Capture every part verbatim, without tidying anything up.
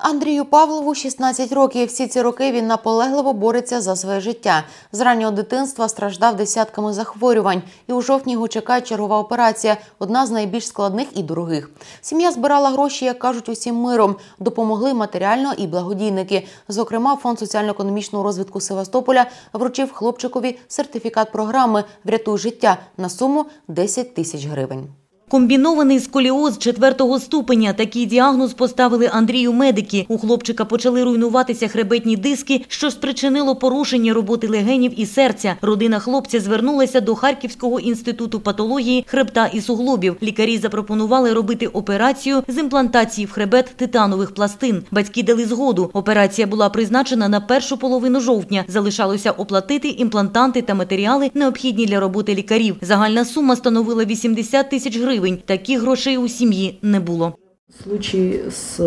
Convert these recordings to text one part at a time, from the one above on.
Андрію Павлову шістнадцять років. Всі ці роки він наполегливо бореться за своє життя. З раннього дитинства страждав десятками захворювань. І у жовтні його чекає чергова операція – одна з найбільш складних і дорогих. Сім'я збирала гроші, як кажуть, усім миром. Допомогли матеріально і благодійники. Зокрема, Фонд соціально-економічного розвитку Севастополя вручив хлопчикові сертифікат програми «Врятуй життя» на суму десять тисяч гривень. Комбінований сколіоз четвертого ступеня. Такий діагноз поставили Андрію медики. У хлопчика почали руйнуватися хребетні диски, що спричинило порушення роботи легенів і серця. Родина хлопця звернулася до Харківського інституту патології хребта і суглобів. Лікарі запропонували робити операцію з імплантації в хребет титанових пластин. Батьки дали згоду. Операція була призначена на першу половину жовтня. Залишалося оплатити імплантанти та матеріали, необхідні для роботи лікарів. Загальна сума становила вісімдесят тисяч гривень. Таких грошей у сім'ї не було. Случай с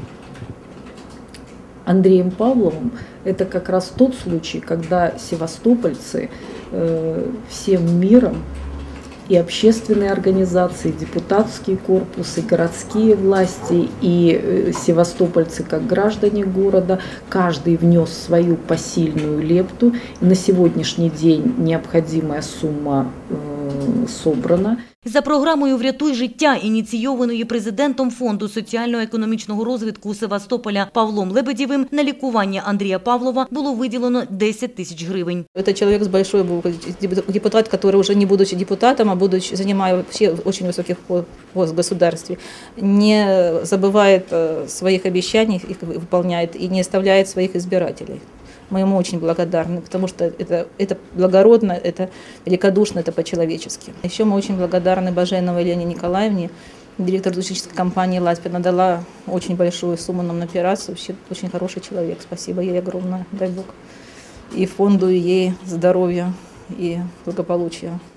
Андреем Павловым – это как раз тот случай, когда севастопольцы э, всем миром, и общественные организации, депутатский корпус, и городские власти, и севастопольцы как граждане города, каждый внес свою посильную лепту. И на сегодняшний день необходимая сумма э, собрана. За програмою «Врятуй життя», ініційованої президентом Фонду соціально-економічного розвитку Севастополя Павлом Лебедєвим, на лікування Андрія Павлова було виділено десять тисяч гривень. Это человек с большой буквы, депутат, который уже не будучи депутатом, а будучи, занимая вообще очень высокий пост в государстве, не забывает своих обещаний, их выполняет и не оставляет своих избирателей. Мы ему очень благодарны, потому что это, это благородно, это великодушно, это по-человечески. Еще мы очень благодарны Баженовой Елене Николаевне, директору туристической компании «Ласпи». Она дала очень большую сумму нам на операцию. Вообще очень хороший человек. Спасибо ей огромное, дай Бог. И фонду, и ей здоровья и благополучия.